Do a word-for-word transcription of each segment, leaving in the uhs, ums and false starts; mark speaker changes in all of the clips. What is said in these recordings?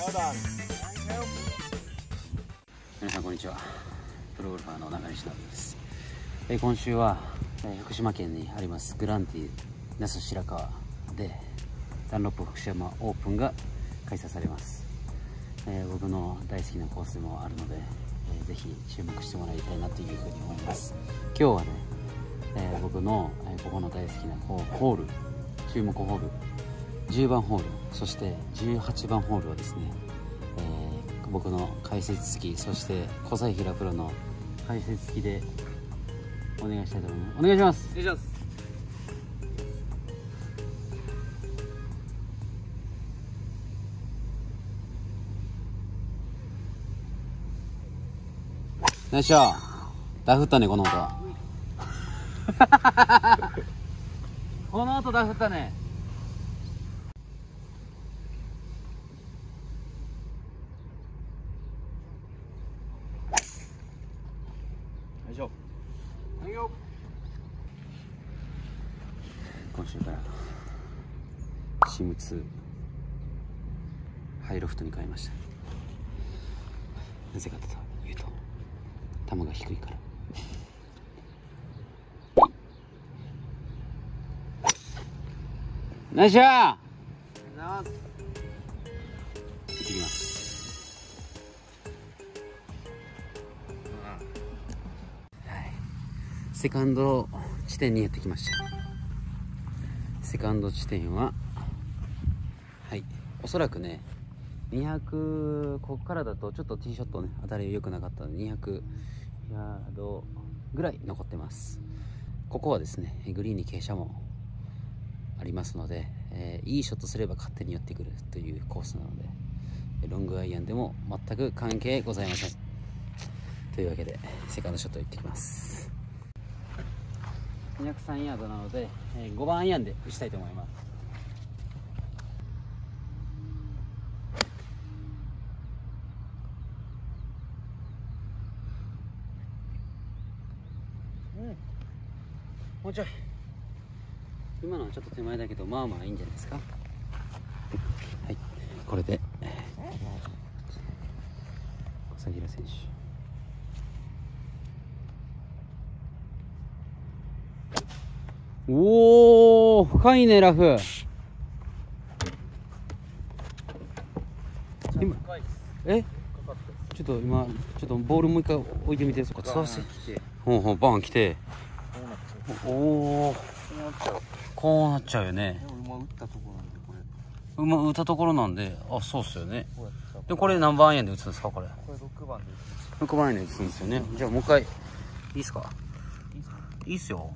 Speaker 1: 皆さんこんにちは。プロゴルファーの中西直人です。えー、今週は、えー、福島県にありますグランティ那須白川でダンロップ福島オープンが開催されます。えー、僕の大好きなコースでもあるので、えー、ぜひ注目してもらいたいなというふうに思います。今日はね、えー、僕の、えー、ここの大好きなホール、注目ホールじゅうばんホール、そしてじゅうはちばんホールをですね、えー、僕の解説付き、そして小西平プロの解説付きでお願いしたいと思います。お願いします。お願いします。よいしょ。ダフったね、この音。この音ダフったね。よいしょ。はいよ。今週からシムツーハイロフトに変えました。なぜかというと球が低いから。ナイスショー。行ってきます。はい、セカンド地点にやってきました。セカンド地点ははい、おそらくねにひゃく、ここからだとちょっとティーショットね当たり良くなかったのでにひゃくヤードぐらい残ってます。ここはですねグリーンに傾斜もありますので、えー、いいショットすれば勝手に寄ってくるというコースなので、ロングアイアンでも全く関係ございません。というわけでセカンドショット行ってきます。にひゃくさんヤードなので、えー、ごばんアイアンで打ちたいと思います。うん、もうちょい。今のはちょっと手前だけどまあまあいいんじゃないですか。はい、これで小佐平選手、おお深いねラフ。今えちょっと今ちょっとボールもう一回置いてみて。そこ伝わせほうほうバーン来て、おおこうなっちゃうよね。馬打ったところなんで、これ馬打ったところなんで、あ、そうっすよね。でこれ何番アイアンで打つんですか。これこれろくばんで打つ。ろくばんアイアンで打つんですよね。じゃあもう一回いいっすか。いいっすか。いいっすよ。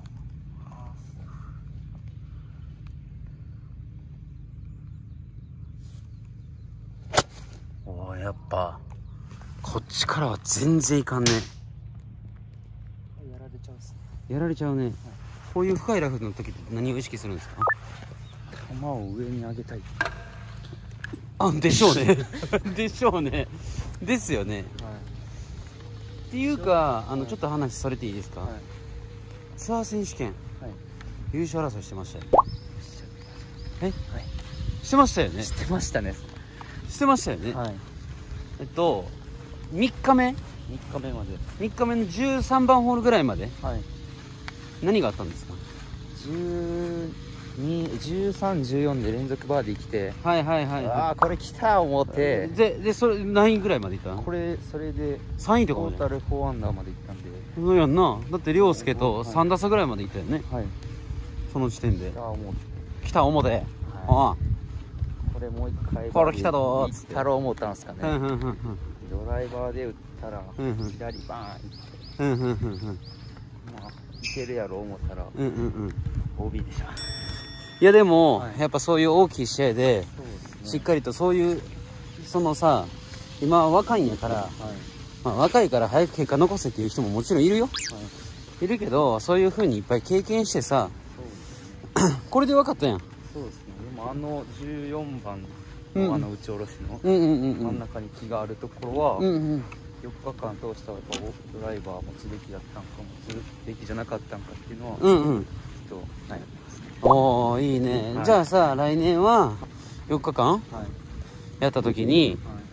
Speaker 1: おお、やっぱこっちからは全然いかんね。やられちゃうっすね。やられちゃうね。はい、こういう深いラフの時って何を意識するんですか。球を上に上げたい。あ、でしょうね。でしょうね。ですよね。はい、っていうか、あの、はい、ちょっと話それていいですか。はい、ツアー選手権、はい、優勝争いしてましたよ。え、はい、してましたよね。してましたね。してましたよね。はい、えっとみっかめみっかめまでみっかめのじゅうさんばんホールぐらいまで、はい、何があったんですか。じゅうさん、じゅうよんで連続バーディー来て、はいはいはい、はい、ああこれ来た思って、ででそれ何位ぐらいまでいったの。これそれでさんいとかトータルよんアンダーまでいったんで。そうやんな。だって涼介とさん打差ぐらいまでいったよね。はい、その時点で来た思て、はい、ああこれもう一回これ来たどーっつってろう思ったんですかね。ドライバーで打ったら左バーンいって、まあいけるやろ思ったら オービー でした。いやでも、はい、やっぱそういう大きい試合で、ね、しっかりとそういうそのさ、今若いんやから、はい、まあ、若いから早く結果残せっていう人ももちろんいるよ、はい、いるけど、そういう風にいっぱい経験してさ、ね、これで分かったやん。そうですね。でもあのじゅうよんばんのあの打ち下ろしの真ん中に木があるところは、うんうん、よっかかん通したらやっぱドライバー持つべきだったんか持つべきじゃなかったんかっていうのは、うんうん、ちょっと悩みますね。おお、いいね、はい、じゃあさ来年はよっかかん、はい、やった時に、はい、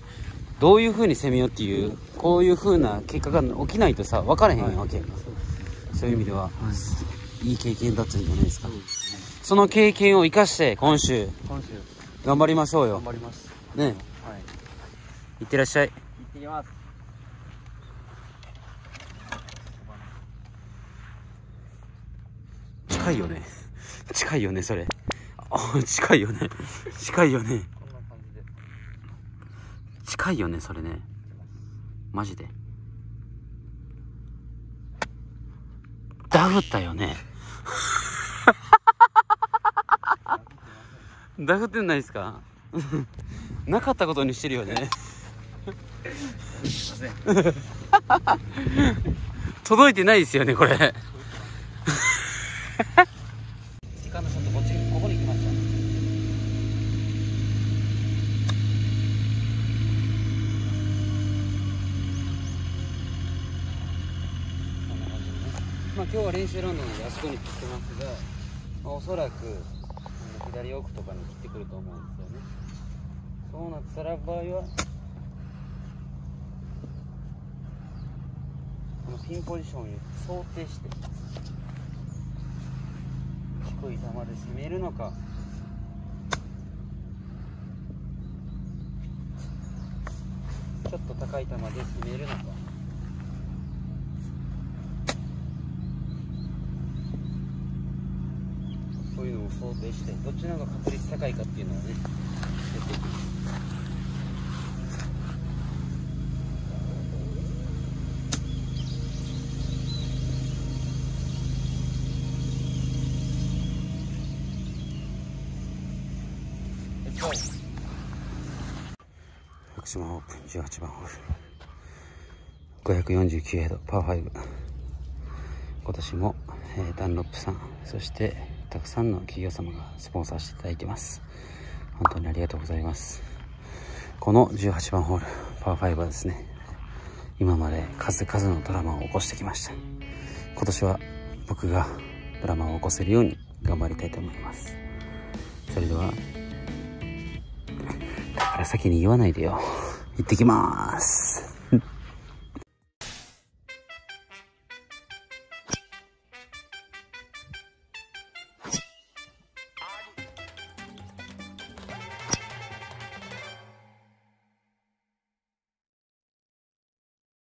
Speaker 1: どういう風に攻めようっていうこういう風な結果が起きないとさ分からへんわけやんか、はい、そういう意味では、はい、いい経験だったんじゃないですか。その経験を生かして今週
Speaker 2: 今週
Speaker 1: 頑張りましょうよ。
Speaker 2: 頑張ります
Speaker 1: ね。はい、いってらっしゃい。
Speaker 2: 行ってきます。
Speaker 1: 近いよね近いよねそれ。あ、近いよね近いよね。
Speaker 2: こんな感じで
Speaker 1: 近いよねそれね。マジでダフったよねダフってないですかなかったことにしてるよね
Speaker 2: すいません
Speaker 1: 届いてないですよねこれセカンドショットこっちここに来ました。こんな感じでね。まあ今日は練習ラウンドなのであそこに切ってますが、まあ、おそらく左奥とかに切ってくると思うんですよね。そうなったら場合はこのピンポジションを想定して低い球で攻めるのか、ちょっと高い球で攻めるのか、そういうのを想定してどっちの方が確率高いかっていうのをねやっていきます。福島オープンじゅうはちばんホールごひゃくよんじゅうきゅうヤードパーファイブ。今年も、えー、ダンロップさんそしてたくさんの企業様がスポンサーしていただいてます。本当にありがとうございます。このじゅうはちばんホールパーファイブはですね、今まで数々のドラマを起こしてきました。今年は僕がドラマを起こせるように頑張りたいと思います。それではだから先に言わないでよ。行ってきます。